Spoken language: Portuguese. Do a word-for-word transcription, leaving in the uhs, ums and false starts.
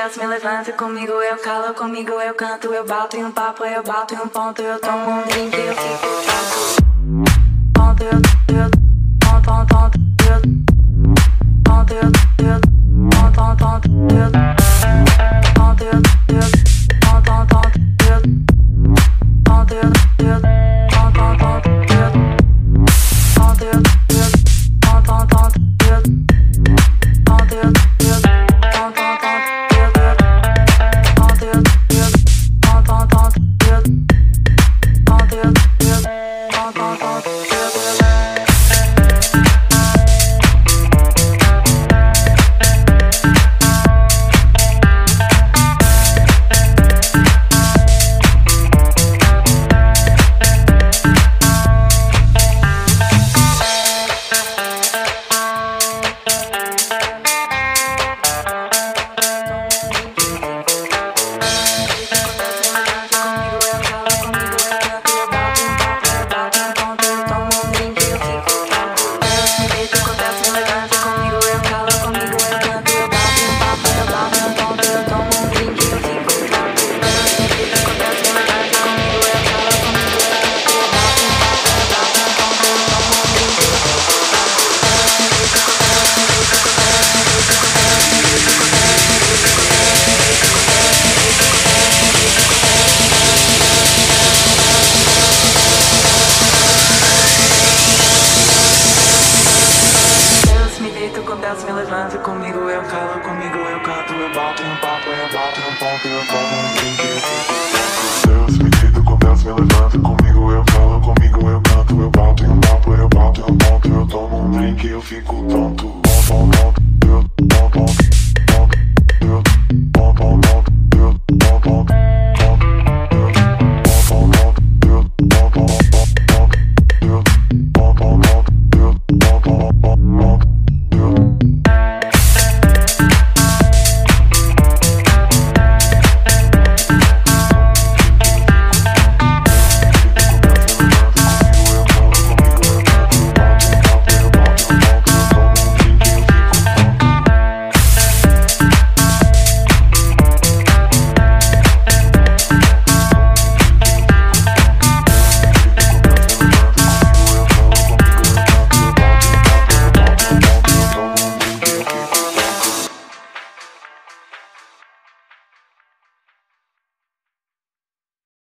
desce, me levanta comigo, eu calo comigo, eu canto, eu bato em um papo, eu bato em um ponto, eu tomo um drink, eu fico tonto. Ponto, eu, eu, ponto, ponto, ponto, eu, ponto, eu, eu, ponto, ponto, ponto, eu, ponto, eu, eu, ponto, ponto, ponto, eu, ponto, eu, eu, ponto, ponto, ponto, eu, ponto, eu, eu, ponto, ponto, ponto, eu, ponto, eu, eu, ponto, ponto, ponto, eu, ponto, eu, eu, ponto, ponto, ponto, eu, ponto, eu, eu, ponto, ponto, ponto, eu. Me levanta comigo, eu calo comigo, eu canto, eu bato em um papo, eu bato em um ponto, eu tomo um drink, eu fico Deus me deito com Deus, me levanta comigo, eu calo comigo, eu canto, eu bato em um papo, eu bato em um ponto, eu tomo um drink, eu fico tonto, bom, bom, bom.